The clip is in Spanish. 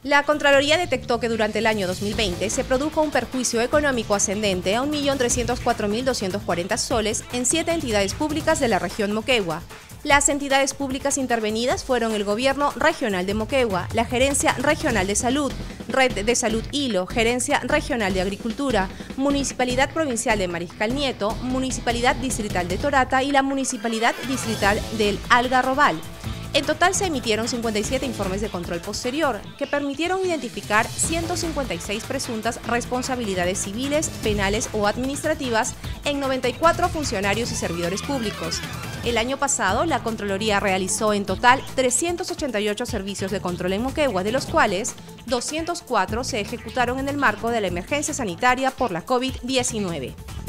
La Contraloría detectó que durante el año 2020 se produjo un perjuicio económico ascendente a 1.304.240 soles en 7 entidades públicas de la región Moquegua. Las entidades públicas intervenidas fueron el Gobierno Regional de Moquegua, la Gerencia Regional de Salud, Red de Salud Hilo, Gerencia Regional de Agricultura, Municipalidad Provincial de Mariscal Nieto, Municipalidad Distrital de Torata y la Municipalidad Distrital del Algarrobal. En total se emitieron 57 informes de control posterior que permitieron identificar 156 presuntas responsabilidades civiles, penales o administrativas en 94 funcionarios y servidores públicos. El año pasado, la Contraloría realizó en total 388 servicios de control en Moquegua, de los cuales 204 se ejecutaron en el marco de la emergencia sanitaria por la COVID-19.